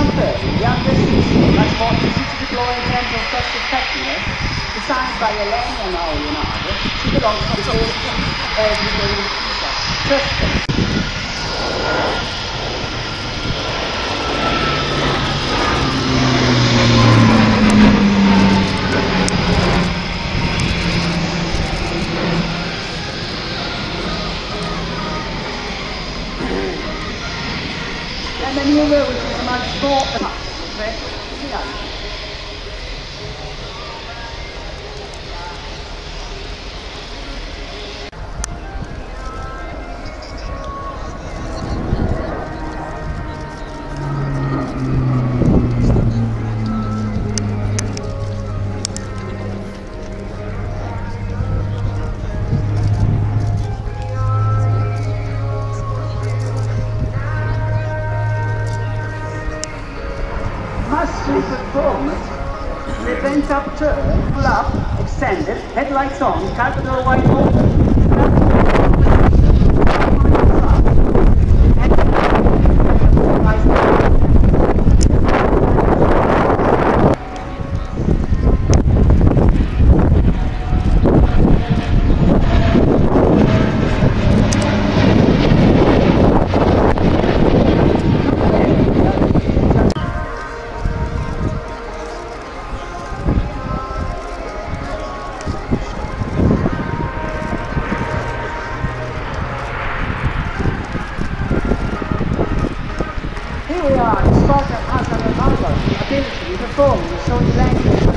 Spartan, the undersea was more easy to deploy in terms of cost effectiveness. Designed by Leonardo, she belongs to the everyday system. And the maneuver, which is much more massive performance, prevent upturn, pull up, extended, headlights on, capital wide open. Here we are, Spartan has an Leonardo ability to perform the short length